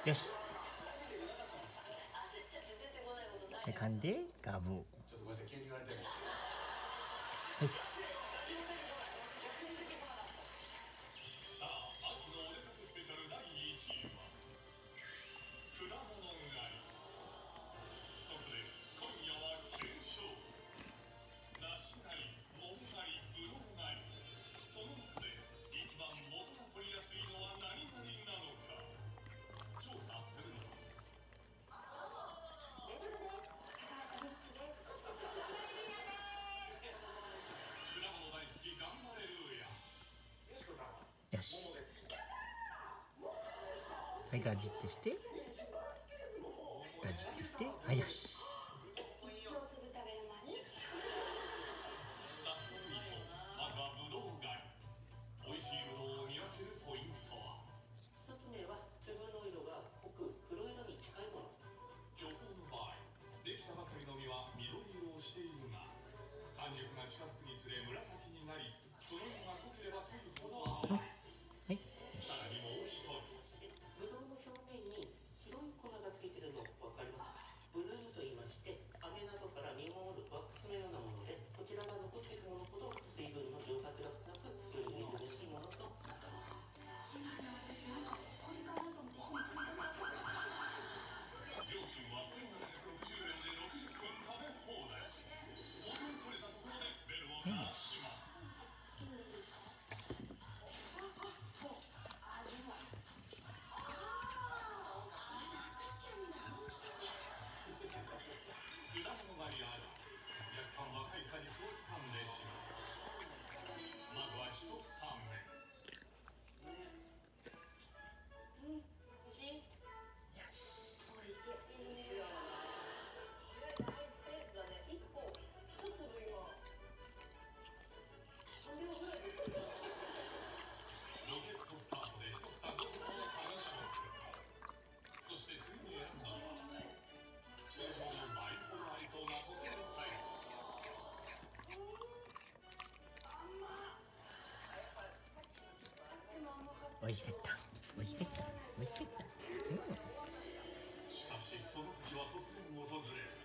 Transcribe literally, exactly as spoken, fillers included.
よし。で噛んでガブ。はい。よし。はい、ガジってして、ガジってして、はい、よし。まずはブドウ狩り。美味しいブドウを見分けるポイントは、一つ目は粒の色が濃く黒色に近いもの。巨峰の場合、できたばかりの実は緑色をしているが、完熟が近づくにつれ紫になり、その色が濃ければ濃いほど甘い。はい、さらにもう一つ、ブドウの表面に白い粉がついているの分かりますか？ブルームと言いまして、雨などから身を守るワックスのようなもので、こちらが残っているものほど水分の蒸発が少なく数にみずみずしいものとなっています。そうなんだ。私なんかこれかなと思ってここについてた。料金はせんななひゃくろくじゅうえんでろくじゅっぷん食べ放題。元に取れたところでベルを鳴らします。果物狩りある若干若い果実を掴んでしまう。まずは一房目。うん、おいしい。おいしい。いいしよ。早いハイペースだね。一個一粒今三秒ぐらいで。ロケットスタートで一房ごほんの花勝負。そして次に選んだのは通常の倍ほどありそうな特殊サイズ。おいしかった。おいしかった。おいしかった。うん、しかしその時は突然訪れる。